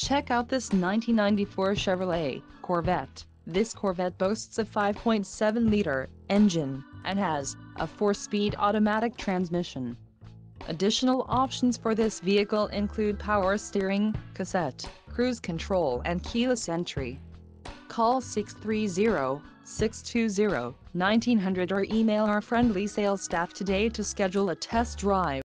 Check out this 1994 Chevrolet Corvette. This Corvette boasts a 5.7-liter engine and has a 4-speed automatic transmission. Additional options for this vehicle include power steering, cassette, cruise control and keyless entry. Call 630-620-1900 or email our friendly sales staff today to schedule a test drive.